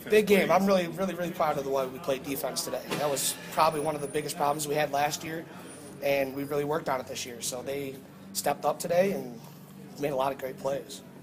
Big game. I'm really proud of the way we played defense today. That was probably one of the biggest problems we had last year, and we really worked on it this year. So they stepped up today and made a lot of great plays.